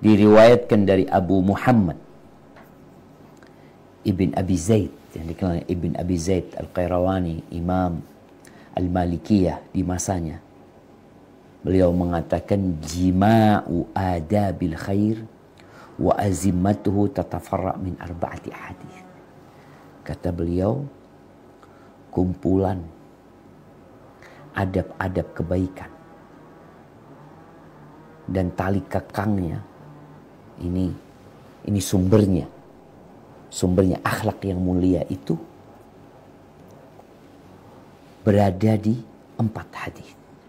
Diriwayatkan dari Abu Muhammad Ibn Abi Zaid, yang dikenal Ibn Abi Zaid Al-Qayrawani, Imam Al-Malikiyah di masanya. Beliau mengatakan, jima'u adabil khair wa azimmatuhu tatafarra' min arba'ati hadis. Kata beliau, kumpulan adab-adab kebaikan dan tali kekangnya, ini sumbernya akhlak yang mulia itu berada di 4 hadis.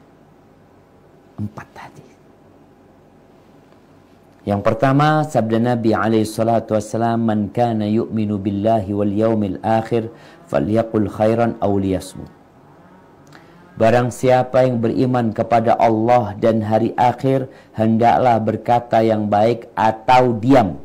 4 hadis. Yang pertama, sabda Nabi alaihi salatu wassalam, man kana yu'minu billahi wal yaumil akhir falyaqul khairan aw liyasmut. Barang siapa yang beriman kepada Allah dan hari akhir, hendaklah berkata yang baik atau diam.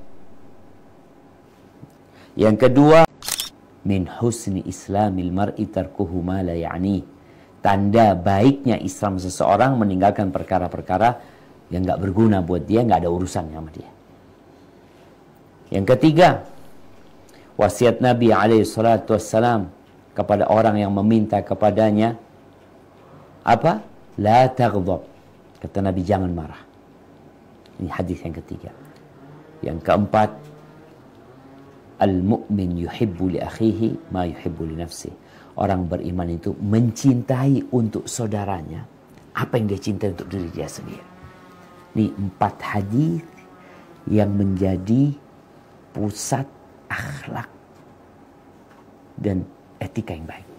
Yang kedua, min husni islamil mar'i tarkuhu ma la ya'ni. Tanda baiknya Islam seseorang meninggalkan perkara-perkara yang gak berguna buat dia, gak ada urusan sama dia. Yang ketiga, wasiat Nabi SAW kepada orang yang meminta kepadanya, apa? La taghdab. Kata Nabi, jangan marah. Ini hadis yang ketiga. Yang keempat, al-mu'min yuhibbu li akhihi ma yuhibbu li nafsihi. Orang beriman itu mencintai untuk saudaranya apa yang dia cintai untuk diri dia sendiri. Ini 4 hadis yang menjadi pusat akhlak dan etika yang baik.